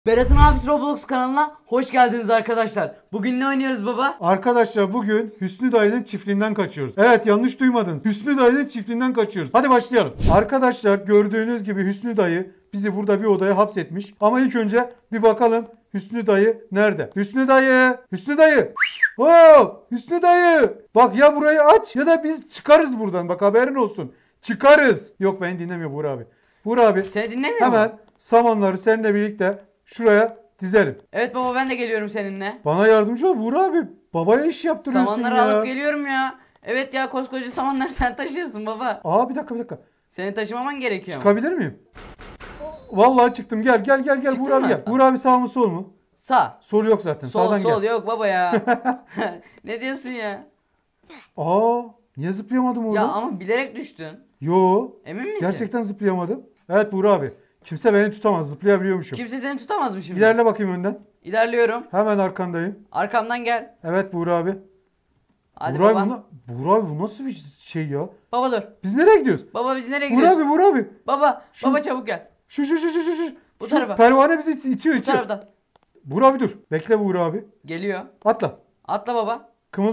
Berat'ın abisi Roblox kanalına hoş geldiniz arkadaşlar. Bugün ne oynuyoruz baba? Arkadaşlar bugün Hüsnü dayının çiftliğinden kaçıyoruz. Evet, yanlış duymadınız. Hüsnü dayının çiftliğinden kaçıyoruz. Hadi başlayalım. Arkadaşlar gördüğünüz gibi Hüsnü dayı bizi burada bir odaya hapsetmiş. Ama ilk önce bir bakalım Hüsnü dayı nerede? Hüsnü dayı! Hüsnü dayı! Hop! Hüsnü dayı! Bak ya burayı aç ya da biz çıkarız buradan. Bak haberin olsun. Çıkarız. Yok, beni dinlemiyor Buğra abi. Buğra abi. Seni dinlemiyor mu? Hemen samanları seninle birlikte şuraya dizelim. Evet baba, ben de geliyorum seninle. Bana yardımcı ol Buğra abi. Babaya iş yaptırıyorsun Samanları ya. alıp geliyorum ya. Evet ya, koskoca samanları sen taşıyorsun baba. Aa, bir dakika. Seni taşımaman gerekiyor. Çıkabilir miyim? Vallahi çıktım. Gel Çıktın Buğra abi mı? gel. Buğra abi sağ mı sol mu? Sağ. Sol yok zaten. Sol Sağdan sol gel. yok baba ya. Ne diyorsun ya? Aa, niye zıplayamadım orada? Ya ama bilerek düştün. Yo. Emin misin? Gerçekten zıplayamadım. Evet Buğra abi. Kimse beni tutamaz. Zıplayabiliyormuşum. Kimse seni tutamaz mı şimdi? İlerle bakayım önden. İlerliyorum. Hemen arkandayım. Arkamdan gel. Evet Buğra abi. Hadi Buğra baba. abi, Buğra abi bu nasıl bir şey ya? Baba dur. Biz nereye gidiyoruz? Baba biz nereye Buğra gidiyoruz? abi. Baba. Şu- Baba çabuk gel. Şu. Bu Şu tarafa. pervane bizi itiyor. Bu taraftan. Buğra abi dur. Bekle Buğra abi. Geliyor. Atla. Atla baba.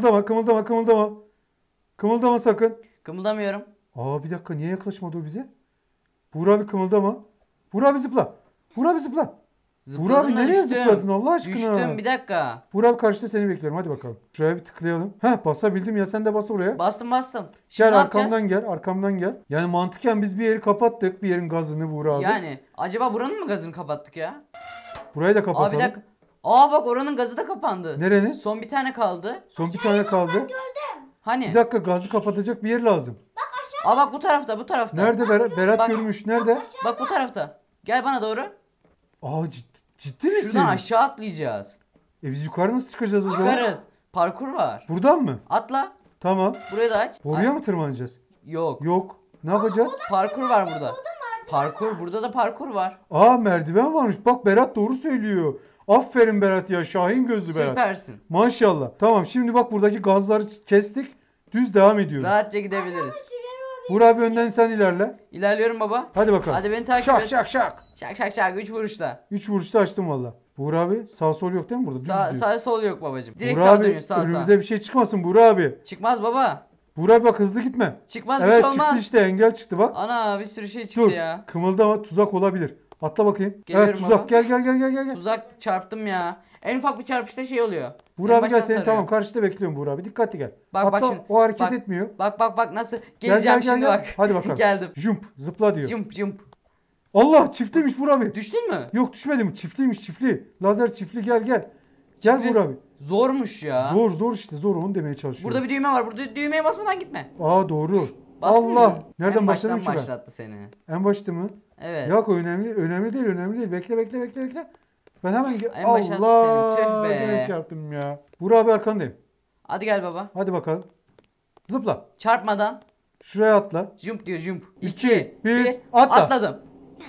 Kımıldama sakın. Kımıldamıyorum. Aa, bir dakika, niye yaklaşmadı o bize? Buğra abi kımıldama. Buğra abi zıpla. Buğra abi Zıpladım da nereye düştüm. zıpladın Allah aşkına? Düştüm, bir dakika. Buğra abi karşıda seni bekliyorum, hadi bakalım. Şuraya bir tıklayalım. Heh, basabildim ya, sen de bas oraya. Bastım. Şimdi Gel ne yapacağız? arkamdan gel. Yani mantıken biz bir yeri kapattık, bir yerin gazını Buğra abi. Yani acaba buranın mı gazını kapattık ya? Burayı da Aa bir kapatalım. dakika. Aa bak, oranın gazı da kapandı. Nerenin? Son bir tane kaldı. Son bir tane kaldı. Hani? Bir dakika, gazı kapatacak bir yer lazım. Aa bak, bu tarafta. Nerede Berat Bak. görmüş, nerede? Bak bu tarafta. Gel bana doğru. Aa, ciddi misin? Şuradan aşağı atlayacağız. Biz yukarı nasıl çıkacağız o zaman? Çıkarız. Parkur var. Buradan mı? Atla. Tamam. Burayı da aç. Boruya mı tırmanacağız? Yok. Yok. Ne yapacağız? Parkur var burada. Parkur. Burada da parkur var. Aa, merdiven varmış. Bak Berat doğru söylüyor. Aferin Berat ya. Şahin gözlü Berat. Süpersin. Maşallah. Tamam, şimdi bak buradaki gazları kestik. Düz devam ediyoruz. Rahatça gidebiliriz. Buğra abi önden sen ilerle. İlerliyorum baba. Hadi bakalım. Hadi beni takip şak, et. Şak şak. Şak. 3 vuruşla. 3 vuruşta açtım valla. Buğra abi sağ sol yok değil mi burada? Düz gidiyoruz. Sağ sol yok babacığım. Direkt Buğra sağa abi dönüyoruz, sağ. önümüze bir şey çıkmasın Buğra abi. Çıkmaz baba. Buğra abi bak, hızlı gitme. Çıkmaz, bir Evet, şey çıktı olmaz. işte, engel çıktı bak. Ana, bir sürü şey çıktı Dur, ya. kımıldama, tuzak olabilir. Atla bakayım. Geliyorum evet, tuzak. baba. Gel. Tuzak çarptım ya. En ufak bir çarpışta şey oluyor. Buğra En abi gel, baştan seni sarıyor. tamam karşıda bekliyorum Buğra abi. Dikkatli gel. Bak, Hatta bak şimdi. o hareket Bak. etmiyor. Bak nasıl geleceğim şimdi Gel. bak. Hadi bakalım. Geldim. Jump, zıpla diyor. Jump. Allah, çiftiymiş Buğra abi. Düştün mü? Yok, düşmedim. Çiftli. Lazer çiftli, gel. Gel Çiftli. Buğra abi. Zormuş ya. Zor işte, onu demeye çalışıyorum. Burada bir düğme var. Burada düğmeye basmadan gitme. Aa, doğru. Bastın Allah. mı? Nereden En başladım baştan ki ben? başlattı seni. En başta mı? Evet. Yok, önemli değil. Bekle. Ben hemen En başa attı Allah. seni, tüh be. Gene çarptım ya. Buğra abi arkandayım. Hadi gel baba. Hadi bakalım. Zıpla. Çarpmadan. Şuraya atla. Jump diyor, jump. 2, 1, atla. Atladım.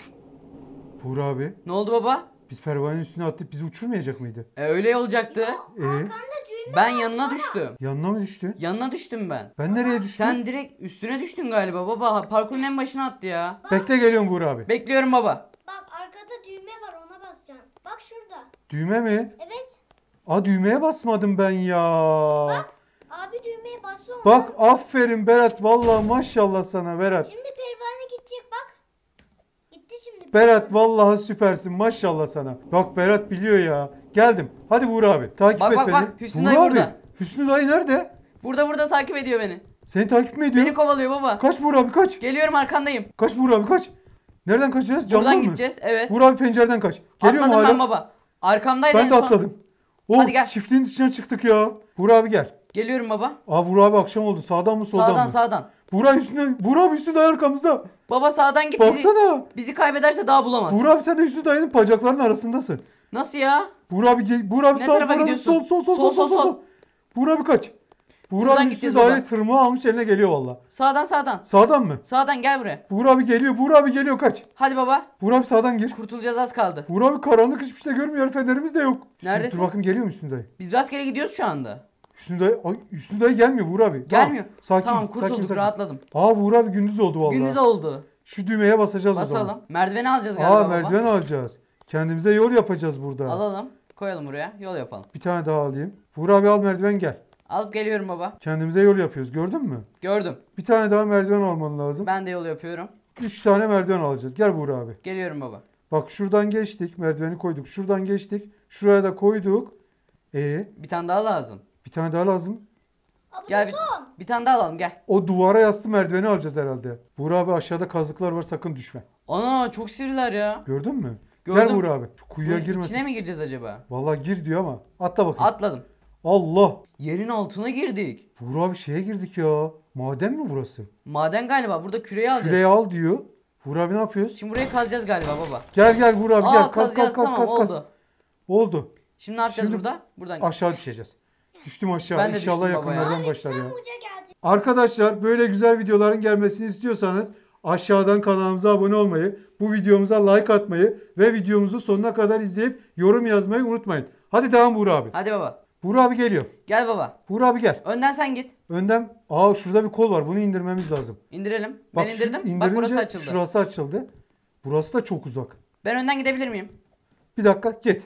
Buğra abi, Ne oldu baba? biz pervanenin üstüne atlayıp bizi uçurmayacak mıydı? Öyle olacaktı. Ee, Ben yanına düştüm. yanına mı düştü? Yanına düştüm ben. Ben nereye düştüm? Sen direkt üstüne düştün galiba baba. Parkurun en başına attı ya. Bekle, geliyorum Buğra abi. Bekliyorum baba. Bak arkada düğme var, ona basacaksın. Bak şurada. Düğme mi? Evet. Aa, düğmeye basmadım ben ya. Abi düğmeye bas onu. Bak, aferin Berat. Vallahi maşallah sana Berat. Şimdi pervane gidecek bak. Gitti şimdi. Berat vallahi süpersin, maşallah sana. Bak Berat biliyor ya. Geldim. Hadi Buğra abi. Takip Bak, et bak, beni. bak. Hüsnü Buğra dayı abi. burada. Hüsnü dayı nerede? Burada takip ediyor beni. Seni takip mi ediyor? Beni kovalıyor baba. Kaç Buğra abi, kaç. Geliyorum, arkandayım. Kaç Buğra abi, kaç. Nereden kaçacağız? Camdan Buradan mı? gideceğiz, evet. Buğra abi pencereden kaç. Geliyor mu Atladım hala? ben baba. Arkamdaydı Ben en de son. atladım. Oh, Hadi gel. çiftliğin dışına çıktık ya. Buğra abi gel. Geliyorum baba. Aa, Buğra abi akşam oldu. Sağdan mı soldan mı? Sağdan. Buğra abi Hüsnü dayı arkamızda. Baba sağdan git. Baksana. Bizi kaybederse daha bulamaz. Buğra abi sen de Hüsnü dayının bacaklarının arasındasın. Nasıl ya? Buğra abi Buğra abi Ne sağ, tarafa Buğra abi gidiyorsun? sol. Buğra abi kaç. Buğra Buradan abi Hüsnü gideceğiz dayı baba. tırmığı almış eline geliyor valla. Sağdan. Sağdan mı? Sağdan gel buraya. Buğra abi geliyor kaç. Hadi baba. Buğra abi sağdan gir. Kurtulacağız, az kaldı. Buğra abi karanlık, hiçbir şey görmüyor, fenerimiz de yok. Neredesin? Dur bakayım, geliyor mu Hüsnü dayı? Biz rastgele gidiyoruz şu anda. Hüsnü dayı gelmiyor Buğra abi. Gelmiyor. Sakin. Tamam, kurtulduk, rahatladım. Aa, Buğra abi gündüz oldu valla. Gündüz oldu. Şu düğmeye basacağız o zaman. Basalım. Merdiveni alacağız galiba Aa, baba. merdiven alacağız. Kendimize yol yapacağız burada. Alalım. Koyalım buraya. Yol yapalım. Bir tane daha alayım. Buğra abi al merdiven gel. Alıp geliyorum baba. Kendimize yol yapıyoruz. Gördün mü? Gördüm. Bir tane daha merdiven alman lazım. Ben de yol yapıyorum. 3 tane merdiven alacağız. Gel Buğra abi. Geliyorum baba. Bak şuradan geçtik. Merdiveni koyduk. Şuradan geçtik. Şuraya da koyduk. Bir tane daha lazım. Bir tane daha lazım. Abi Gel bu bir, son. bir tane daha alalım gel. O duvara yaslı merdiveni alacağız herhalde. Buğra abi aşağıda kazıklar var, sakın düşme. Ana çok sivriler ya. Gördün mü? Gördüm. Gel Buğra abi. Şu kuyuya Bunun girmesin. içine mi gireceğiz acaba? Vallahi gir diyor ama. Atla bakayım. Atladım. Allah. Yerin altına girdik. Buğra abi şeye girdik ya. Maden mi burası? Maden galiba. Burada küreyi alacağız. Küreyi al diyor. Buğra abi ne yapıyoruz? Şimdi burayı kazacağız galiba baba. Gel Buğra abi gel. Kaz kazacağız, kaz tamam, kaz. oldu. Oldu. Şimdi ne yapacağız Şimdi burada? Buradan. Aşağı düşeceğiz. Düştüm aşağı. Ben de İnşallah düştüm baba ya. yakınlardan başlar ya. Sen uca geldin. Arkadaşlar böyle güzel videoların gelmesini istiyorsanız aşağıdan kanalımıza abone olmayı, bu videomuza like atmayı ve videomuzu sonuna kadar izleyip yorum yazmayı unutmayın. Hadi devam Buğra abi. Hadi baba. Buğra abi geliyor. Gel baba. Buğra abi gel. Önden sen git. Önden şurada bir kol var. Bunu indirmemiz lazım. İndirelim. Bak Ben şu indirdim. Bak indirince burası açıldı. şurası açıldı. Burası da çok uzak. Ben önden gidebilir miyim? Bir dakika git.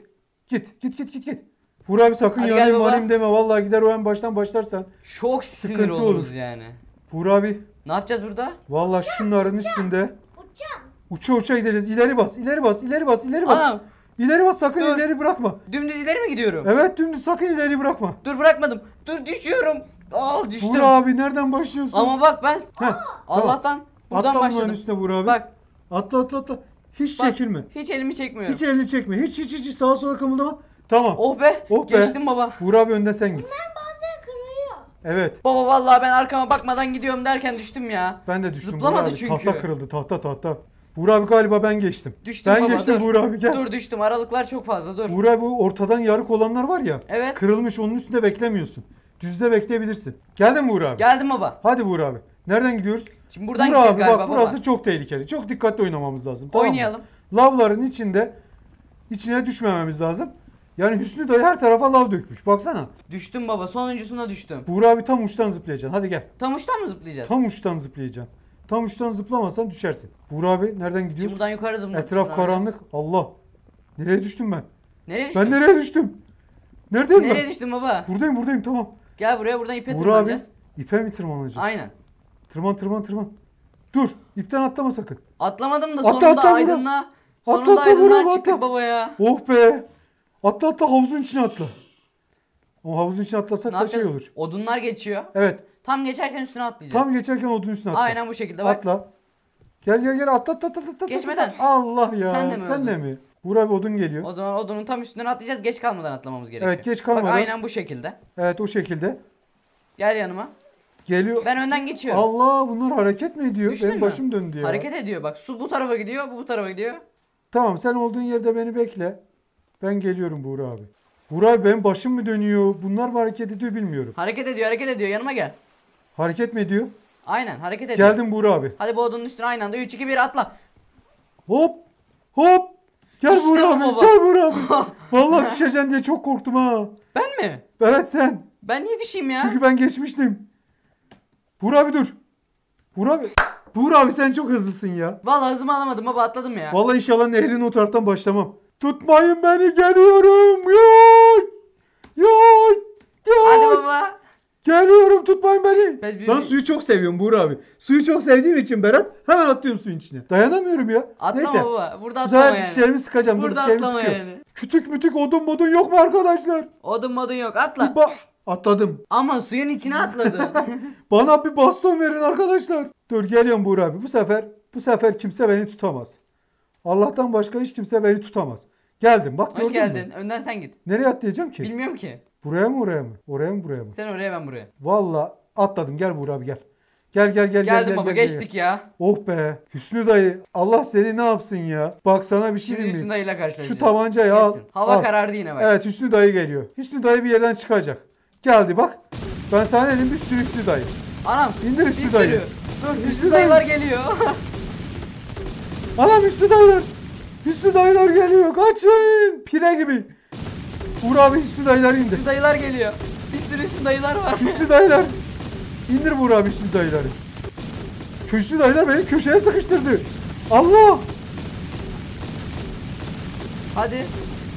Git. Buğra abi sakın Hadi gel yanayım baba. manayım deme. Vallahi gider o en baştan başlarsan. Çok sinir Sıkıntı oluruz olur. yani. Buğra abi Ne yapacağız burada? vallahi şunların üstünde Uçacağım. uça gideceğiz. İleri bas. Anam. İleri bas, sakın Dur. ileri bırakma. Dümdüz ileri mi gidiyorum? Evet dümdüz, sakın ileri bırakma. Dur bırakmadım. Dur düşüyorum. Düştüm. Buğra abi nereden başlıyorsun? Ama bak ben Heh, Allah'tan buradan atla bunların başladım. üstüne Buğra abi. Bak. Atla. Hiç Bak, çekilme. Hiç elimi çekmiyorum. Hiç elini çekme. Hiç sağa sola kımıldama. Tamam. Oh be. Oh be. Geçtim baba. Buğra abi önde sen git. Ben bazen kırıyor. Evet. Baba vallahi ben arkama bakmadan gidiyorum derken düştüm ya. Ben de düştüm. Zıplamadı Buğra abi. çünkü. Tahta kırıldı. Tahta. Buğra abi galiba ben geçtim. Düştüm ben baba, geçtim dur. Buğra abi gel. Dur düştüm. Aralıklar çok fazla dur. Buğra abi bu ortadan yarık olanlar var ya. Evet. Kırılmış, onun üstünde beklemiyorsun. Düzde bekleyebilirsin. Geldin mi Buğra abi? Geldim baba. Hadi Buğra abi. Nereden gidiyoruz? Şimdi buradan Buğra gideceğiz abi galiba bak baba. burası çok tehlikeli. Çok dikkatli oynamamız lazım. Tamam mı? Oynayalım. Lavların içine düşmememiz lazım. Yani Hüsnü dayı her tarafa lav dökmüş. Baksana. Düştüm baba. Sonuncusuna düştüm. Buğra abi tam uçtan zıplayacaksın. Hadi gel. Tam uçtan mı zıplayacağız? Tam uçtan zıplayacaksın. Tam uçtan zıplamazsan düşersin. Buğra abi nereden Şimdi gidiyoruz? buradan yukarı zıplayacağız. Etraf karanlık. Allah. Nereye düştüm ben? Nereye düştün? Ben nereye düştüm? Neredeyim Nereye ben? düştün baba? Buradayım tamam. Gel buraya, buradan ipe Buğra abi tırmanacağız. ipe mi tırmanacağız? Aynen. Tırman. Dur. İpten atlama sakın. Atlamadım da Atla, sonunda atla Buğra. aydınlığa. Sonunda Atla, aydınlığa Buğra, çıktık atla. baba ya. Oh be. Atla havuzun içine atla. O havuzun içine atlasak Ne da şey yapacağız? olur. Odunlar geçiyor. Evet. Tam geçerken üstüne atlayacağız. Tam geçerken odun üstüne atla. Aynen bu şekilde bak. Atla. Gel atla. Geçmeden. Allah ya. Sen de mi Sen de öldün? mi? Buğra bir odun geliyor. O zaman odunun tam üstüne atlayacağız. Geç kalmadan atlamamız gerekiyor. Evet, geç kalmadan. Bak aynen bu şekilde. Evet o şekilde. Gel yanıma. Geliyor. Ben önden geçiyorum. Allah, bunlar hareket mi ediyor? Düştün Benim mü? başım döndü ya. Hareket ediyor bak. Su bu tarafa gidiyor, bu tarafa gidiyor. Tamam, sen olduğun yerde beni bekle. Ben geliyorum Buğra abi. Buğra abi benim başım mı dönüyor? Bunlar mı hareket ediyor bilmiyorum. Hareket ediyor. Yanıma gel. Hareket mi ediyor? Aynen hareket ediyor. Geldim Buğra abi. Hadi bu odunun üstüne aynı anda 3 2 1 atla. Hop. Gel İşte Buğra bu abi. baba. Gel Buğra abi. Vallahi düşeceksin diye çok korktum ha. Ben mi? Evet sen. Ben niye düşeyim ya? Çünkü ben geçmiştim. Buğra abi dur. Buğra abi sen çok hızlısın ya. Vallahi hızımı alamadım baba, atladım ya. Vallahi inşallah nehrin o taraftan başlamam. Tutmayın beni, geliyorum. Yoy. Hadi baba. Geliyorum, tutmayın beni. Biz Ben suyu çok seviyorum Buğra abi. Suyu çok sevdiğim için Berat hemen atlıyorum suyun içine. Dayanamıyorum ya. Atlama Neyse. baba. Burada Bu atlama sefer yani. dişlerimi sıkacağım. Dur, Burada dişlerimi atlama sıkıyorum. yani. Kütük mütük odun modun yok mu arkadaşlar? Odun modun yok, atla. Atladım. Ama suyun içine atladı. Bana bir baston verin arkadaşlar. Dur geliyorum Buğra abi. Bu sefer kimse beni tutamaz. Allah'tan başka hiç kimse beni tutamaz. Geldim, bak gördün Hoş geldin. mü? Önden sen git. Nereye atlayacağım ki? Bilmiyorum ki. Buraya mı oraya mı? Oraya mı buraya mı? Sen oraya, ben buraya. Vallahi atladım. Gel Buğra abi gel. Gel. Geldim baba, geçtik ya. Oh be. Hüsnü dayı. Allah seni ne yapsın ya. Bak sana bir şey Şimdi diyeyim Hüsnü mi? dayıyla karşılaşacağız. Şu tabancayı al. Kesin. Hava Al. karardı yine bak. Evet, Hüsnü dayı geliyor. Hüsnü dayı bir yerden çıkacak. Geldi bak. Ben sana dedim, bir sürü Hüsnü dayı. Anam. İndir bir Hüsnü sürü. dayı. Dur, Hüsnü Hüsnü dayılar geliyor. Anam Hüsnü dayılar. Hüsnü dayılar geliyor. Kaçın. Pire gibi. Uğur abi Hüsnü dayılar indi. Hüsnü dayılar geliyor. Bir sürü Hüsnü dayılar var. Hüsnü dayılar. İndir Uğur abi Hüsnü dayıları. Hüsnü dayılar beni köşeye sıkıştırdı. Allah. Hadi.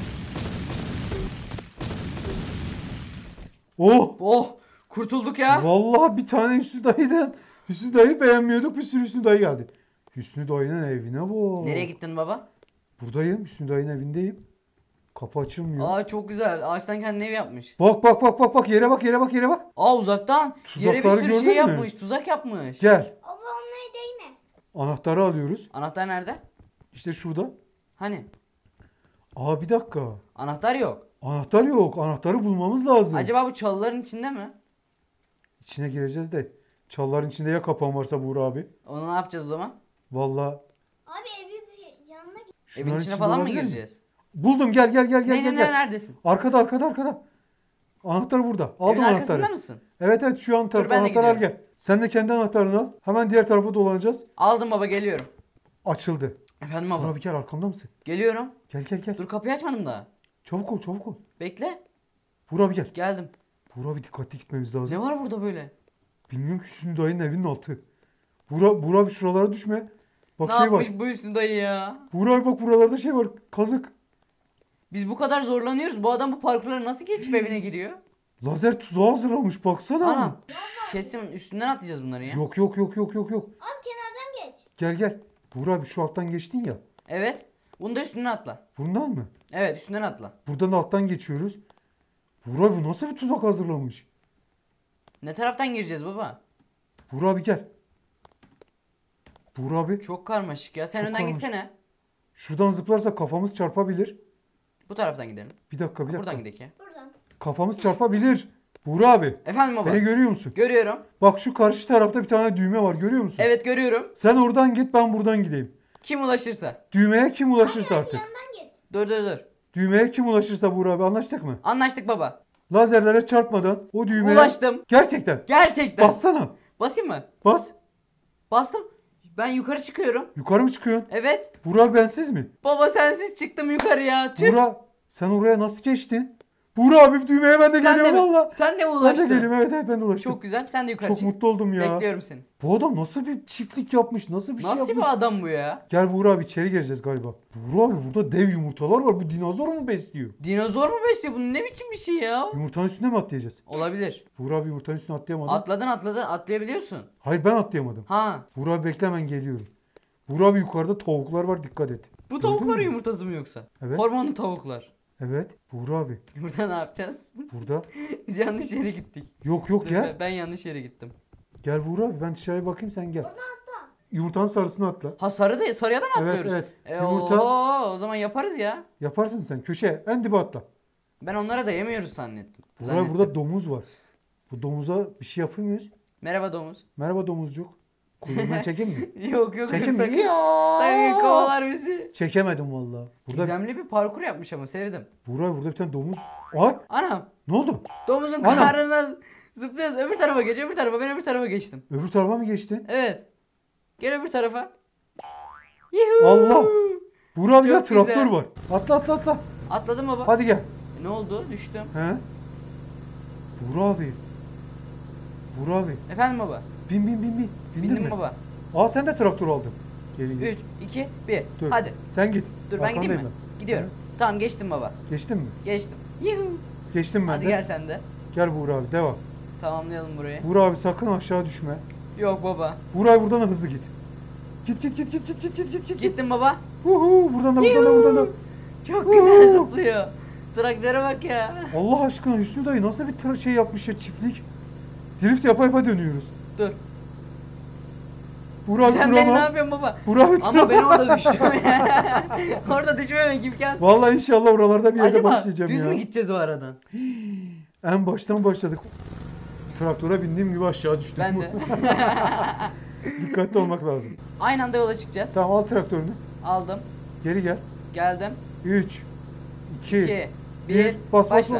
Oh! Oh, kurtulduk ya. Vallahi bir tane Hüsnü dayıdan. Hüsnü dayı beğenmiyorduk. Bir sürü Hüsnü dayı geldi. Hüsnü dayının evine bak. Nereye gittin baba? Buradayım. Hüsnü dayının evindeyim. Kapı açılmıyor. Aa, çok güzel. Ağaçtan kendine ev yapmış. Bak bak bak bak bak yere bak yere bak yere bak. Aa, uzaktan. Yere bir Tuzakları sürü gördün şey mü? yapmış. Tuzak yapmış. Gel. Baba onlara değme. Anahtarı alıyoruz. Anahtar nerede? İşte şurada. Hani? Aa bir dakika. Anahtar yok. Anahtar yok. Anahtarı bulmamız lazım. Acaba bu çalıların içinde mi? İçine gireceğiz de. Çalların içinde ya kapan varsa Buğra abi. Onu ne yapacağız o zaman? Vallahi Abi evi bir yanına git. şunların Evin içine içinde falan mı olabilir mi? gireceğiz? Buldum gel gel gel gel Ne gel. ne gel. neredesin? Arkada arkada arkada. Anahtar burada. Aldım Evin arkasında anahtarı. mısın? Evet evet şu an tarafta ben de anahtarı al gidiyorum. gel. Sen de kendi anahtarını al. Hemen diğer tarafa dolanacağız. Aldım baba, geliyorum. Açıldı. Efendim Buğra baba. abi gel arkamda mısın? Geliyorum. Gel gel gel. Dur, kapıyı açmadım daha. Çabuk ol çabuk ol. Bekle. Buğra abi gel. Geldim. Buğra abi dikkatli gitmemiz lazım. Ne var burada böyle? Bilmiyorum ki Hüsnü dayının evinin altı. Buğra abi şuralara düşme. Bak Ne şey yapmış var. bu Hüsnü dayı ya? Buğra abi bak buralarda şey var. Kazık. Biz bu kadar zorlanıyoruz. Bu adam bu parkurları nasıl geçip evine giriyor? Lazer tuzağı hazırlamış baksana. Ana. Kesin üstünden atlayacağız bunları ya. Yok yok yok yok yok yok. Abi kenardan geç. Gel gel. Buğra abi şu alttan geçtin ya. Evet. Bunu da üstünden atla. Bundan mı? Evet, üstünden atla. Buradan alttan geçiyoruz. Buğra abi bu nasıl bir tuzak hazırlamış? Ne taraftan gireceğiz baba? Buğra abi gel. Buğra abi Çok karmaşık ya. Sen Çok önden karmaşık. gitsene. şuradan zıplarsa kafamız çarpabilir. Bu taraftan gidelim. Bir dakika bir dakika. Buradan gidelim ya. Buradan. Kafamız çarpabilir. Buğra abi Efendim baba. beni görüyor musun? Görüyorum. Bak şu karşı tarafta bir tane düğme var görüyor musun? Evet, görüyorum. Sen oradan git ben buradan gideyim. Kim ulaşırsa. Düğmeye kim ulaşırsa Abi artık. yandan geç. Dur. Düğmeye kim ulaşırsa Buğra abi anlaştık mı? Anlaştık baba. Lazerlere çarpmadan o düğmeye... Ulaştım. Gerçekten. Gerçekten. Bassana. Basayım mı? Bas. Bastım. Ben yukarı çıkıyorum. Yukarı mı çıkıyorsun? Evet. Buğra abi bensiz mi? Baba, sensiz çıktım yukarıya. Tüh. Buğra sen oraya nasıl geçtin? Buğra abi düğmeye ben de Sen de geliyorum mi? valla. Sen de mi Ben de ulaştın? geliyorum evet ben de ulaştım. Çok güzel. Sen de yukarı Çok çık. mutlu oldum ya. Bekliyorum seni. Bu adam nasıl bir çiftlik yapmış? Nasıl bir şey Nasıl yapmış? bir adam bu ya? Gel Buğra abi içeri gireceğiz galiba. Buğra abi burada dev yumurtalar var. Bu dinozor mu besliyor? Dinozor mu besliyor? Bu ne biçim bir şey ya? Yumurtanın üstüne mi atlayacağız? Olabilir. Buğra abi yumurtanın üstüne atlayamadım. Atladın atlayabiliyorsun. Hayır ben atlayamadım. Ha. Buğra abi bekle hemen geliyorum. Buğra abi yukarıda tavuklar var dikkat et. Bu Gördün tavukların mü? yumurtası mı yoksa? Evet. Hormonlu tavuklar. Evet Buğra abi Burada ne yapacağız? burada. Biz yanlış yere gittik. Yok yok gel. Ben yanlış yere gittim. Gel Buğra abi ben dışarıya bakayım sen gel. Yumurtanın sarısını atla. Ha, sarıya da mı Evet, atlıyoruz? evet. Yumurta- O zaman yaparız ya. Yaparsın sen köşeye en dibe atla. Ben onlara da yemiyoruz zannettim. Buğra abi burada domuz var. Bu domuza bir şey yapıyor muyuz? Merhaba domuz. Merhaba domuzcuk. Kuyruğundan çekeyim mi? Yok Çekeyim mi? sakın. Ya! Sakın kovalar bizi. Çekemedim valla. Burada Gizemli bir parkur yapmış ama sevdim. Buğra abi burada bir tane domuz. Ay Anam, ne oldu? domuzun Anam. karnına zıplıyoruz. Öbür tarafa geç, öbür tarafa. Ben öbür tarafa geçtim. Öbür tarafa mı geçtin? Evet. Gel öbür tarafa. Yuhuu. Allah! Buğra abi Çok ya traktör güzel. var. Atla atla atla. Atladım baba. Hadi gel. Ne oldu? Düştüm. He? Buğra abi. Buğra abi. Efendim baba. Bin. Bindin Bindim mi? baba. Aa sen de traktör aldın. Gelin. 3, 2, 1. Dur. Hadi. Sen git. Dur, ben gideyim mi? Arkandayım Gidiyorum. Tamam, geçtim baba. ben. Geçtin mi? Geçtim. Yuhuu. Geçtim ben Hadi de. gel sen de. Gel Buğra abi devam. Tamamlayalım burayı. Buğra abi sakın aşağı düşme. Yok baba. Buğra abi buradan da hızlı git. Git. Gittim baba. Huhu buradan da. Çok güzel zıplıyor. Traktöre bak ya. Allah aşkına Hüsnü dayı nasıl bir şey yapmış ya çiftlik. Drift yapa dönüyoruz. Dur. Buğra abi Sen dur beni ne ama. yapıyorsun baba? Buğra abi dur Ama ben ama. orada düştüm. Orada düşmemek imkansız. Vallahi inşallah oralarda bir yerde Acaba başlayacağım düz ya. mü gideceğiz o aradan? En baştan başladık. Traktöre bindiğim gibi aşağı düştüm. Ben de. Dikkatli olmak lazım. Aynı anda yola çıkacağız. Tamam al traktörünü. Aldım. Geri gel. Geldim. 3 2 2, 1. Bas. Başla.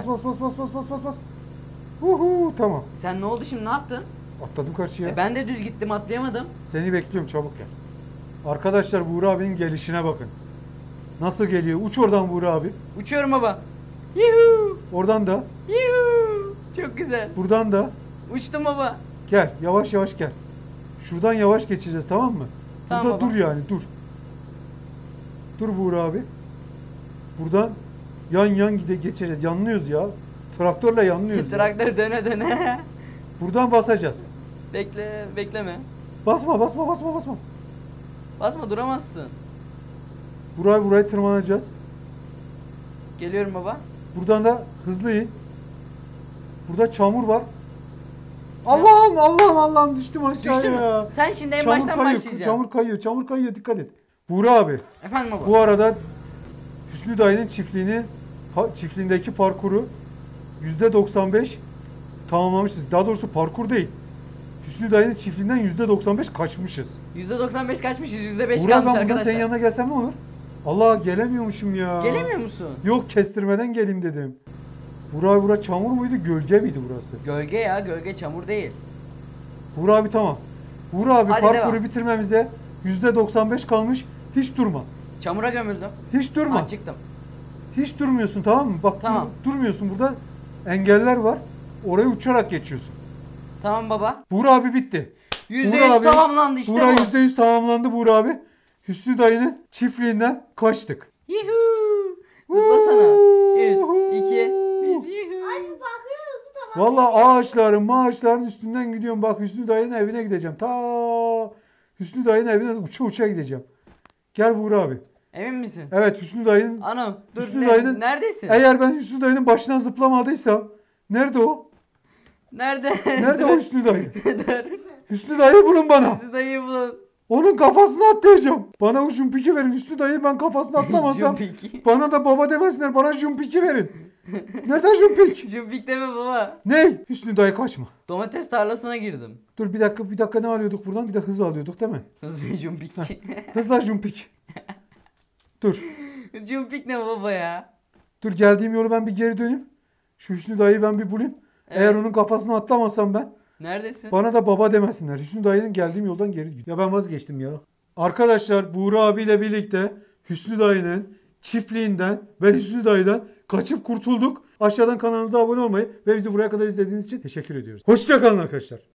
Huhu tamam. Sen ne oldu şimdi, ne yaptın? Atladım karşıya. Ben de düz gittim, atlayamadım. Seni bekliyorum çabuk gel. Arkadaşlar Buğra abinin gelişine bakın. Nasıl geliyor? Uç oradan Buğra abi. Uçuyorum baba. Yuhuu. Oradan da. Yuhuu. Çok güzel. Buradan da. Uçtum baba. Gel yavaş yavaş gel. Şuradan yavaş geçeceğiz tamam mı? Tamam Burada baba. dur yani dur. Dur Buğra abi. Buradan yan geçeceğiz. Yanlıyoruz ya. Traktörle yanlıyoruz. ya. Traktör döne döne. Buradan basacağız. Bekleme. Basma. Basma, duramazsın. Burayı tırmanacağız. Geliyorum baba. Buradan da hızlı in. Burada çamur var. Allah'ım düştüm aşağıya. Düştü mü? ya. Sen şimdi en Çamur baştan kayıyor, başlayacaksın. çamur kayıyor dikkat et. Buğra abi Efendim baba. bu arada Hüsnü dayının çiftliğindeki parkuru %95 tamamlamışız. Daha doğrusu parkur değil. Hüsnü dayının çiftliğinden %95 kaçmışız. %95 kaçmışız, %5 Buğra kalmış ben buradan arkadaşlar. senin yanına gelsem ne olur? Allah gelemiyormuşum ya. Gelemiyor musun? Yok kestirmeden geleyim dedim. Bura çamur muydu gölge miydi burası? Gölge ya, gölge, çamur değil. Buğra abi tamam. Buğra abi Hadi parkuru devam. bitirmemize %95 kalmış. Hiç durma. Çamura gömüldüm. Hiç durma. Ha, çıktım. Hiç durmuyorsun tamam mı? Bak Tamam. durmuyorsun. Burada engeller var. Orayı uçarak geçiyorsun. Tamam baba. Buğra abi bitti. Buğra %100 abi- tamamlandı işte Buğra bu. %100 tamamlandı Buğra abi. Hüsnü dayının çiftliğinden kaçtık. Yuhuu. Zıplasana. 3, 2, 1. Yuhuu. Abi parkur hızlı tamam. Vallahi ağaçların üstünden gidiyorum. Bak Hüsnü dayının evine gideceğim. Hüsnü dayının evine uça gideceğim. Gel Buğra abi. Emin misin? Evet Hüsnü dayının Anam dur, Hüsnü dayının neredesin? eğer ben Hüsnü dayının başından zıplamadıysam nerede o? Nerede? Nerede o Hüsnü dayı? Dur. Hüsnü dayı bulun bana. Bizi dayı bulun. Onun kafasını atlayacağım. Bana o jumpiki verin. Hüsnü dayı ben kafasını atlamasam Jumpik. bana da baba demesinler. Bana jumpiki verin. Nerede jumpik? Jumpik deme baba. Ne? Hüsnü dayı kaçma. Domates tarlasına girdim. Dur bir dakika ne alıyorduk buradan? Bir de hız alıyorduk değil mi? Hız ve jumpik. Hızla jumpik. Dur. Jumpik ne baba ya? Dur geldiğim yolu ben bir geri döneyim. Şu Hüsnü dayıyı ben bir bulayım. Evet. Eğer onun kafasını atlamasam ben Neredesin? bana da baba demesinler. Hüsnü dayının geldiğim yoldan geri gidiyor. Ya ben vazgeçtim ya. Arkadaşlar Buğra abiyle birlikte Hüsnü dayının çiftliğinden ve Hüsnü dayıdan kaçıp kurtulduk. Aşağıdan kanalımıza abone olmayı ve bizi buraya kadar izlediğiniz için teşekkür ediyoruz. Hoşça kalın arkadaşlar.